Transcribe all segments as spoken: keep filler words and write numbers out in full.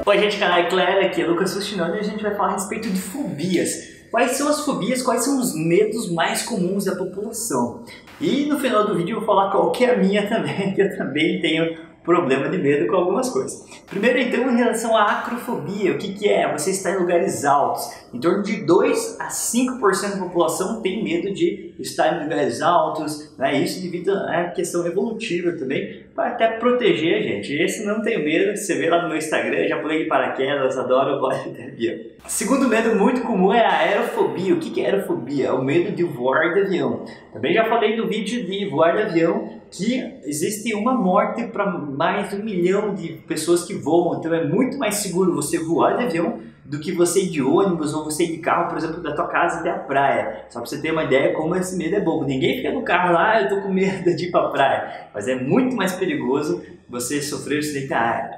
Oi gente, canal é Claire, aqui é Lucas Fustinoni e a gente vai falar a respeito de fobias. Quais são as fobias, quais são os medos mais comuns da população? E no final do vídeo eu vou falar qual que é a minha também, que eu também tenho problema de medo com algumas coisas. Primeiro então, em relação à acrofobia, o que que é? Você está em lugares altos. Em torno de dois a cinco por cento da população tem medo de estar em lugares altos, né? Isso devido à questão evolutiva também, para até proteger a gente. Esse não tem medo, você vê lá no meu Instagram, já pulei de paraquedas, adoro voar de avião. Segundo medo muito comum é a aerofobia. O que que é aerofobia? É o medo de voar de avião. Também já falei no vídeo de voar de avião que existe uma morte para mais de um milhão de pessoas que voam, então é muito mais seguro você voar de avião do que você ir de ônibus ou você ir de carro, por exemplo, da tua casa até a praia. Só para você ter uma ideia como esse medo é bobo. Ninguém fica no carro lá, ah, eu tô com medo de ir para a praia. Mas é muito mais perigoso você sofrer um acidente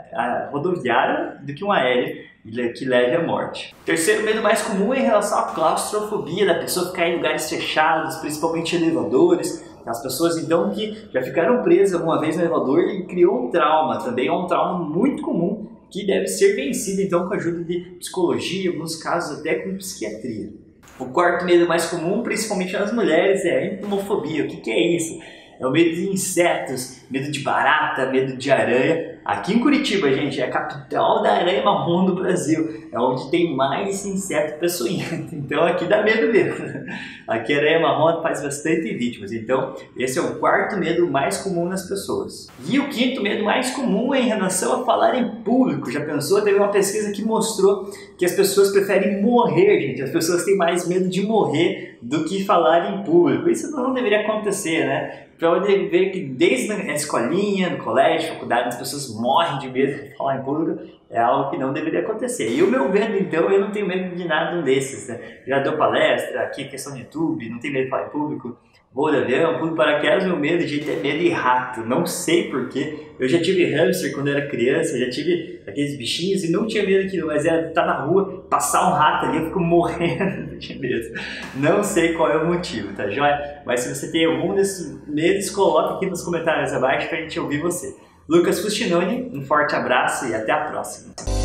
rodoviário do que um aéreo que leve à morte. Terceiro medo mais comum é em relação à claustrofobia, da pessoa ficar em lugares fechados, principalmente elevadores. As pessoas então que já ficaram presas alguma vez no elevador e criou um trauma, também é um trauma muito comum que deve ser vencido então com a ajuda de psicologia, em alguns casos até com psiquiatria. O quarto medo mais comum, principalmente nas mulheres, é a entomofobia. O que que é isso? É o medo de insetos, medo de barata, medo de aranha. Aqui em Curitiba, gente, é a capital da aranha marrom do Brasil. É onde tem mais inseto peçonhento. Então aqui dá medo mesmo. Aqui a aranha marrom faz bastante vítimas. Então esse é o quarto medo mais comum nas pessoas. E o quinto medo mais comum é em relação a falar em público. Já pensou? Teve uma pesquisa que mostrou que as pessoas preferem morrer, gente. As pessoas têm mais medo de morrer do que falar em público. Isso não deveria acontecer, né? Pode ver que desde a escolinha, no colégio, faculdade, as pessoas morrem de medo de falar em público, é algo que não deveria acontecer. E o meu medo, então, eu não tenho medo de nada desses, né? Já dou palestra, aqui questão de YouTube, não tenho medo de falar em público, vou de avião, pulo de paraquedas, meu medo, gente, é medo de rato, não sei porquê. Eu já tive hamster quando era criança, já tive aqueles bichinhos e não tinha medo daquilo, mas era estar na rua, passar um rato ali, eu fico morrendo de medo. Não sei qual é o motivo, tá joia? Mas se você tem algum desses medos, coloque aqui nos comentários abaixo pra gente ouvir você. Lucas Fustinoni, um forte abraço e até a próxima.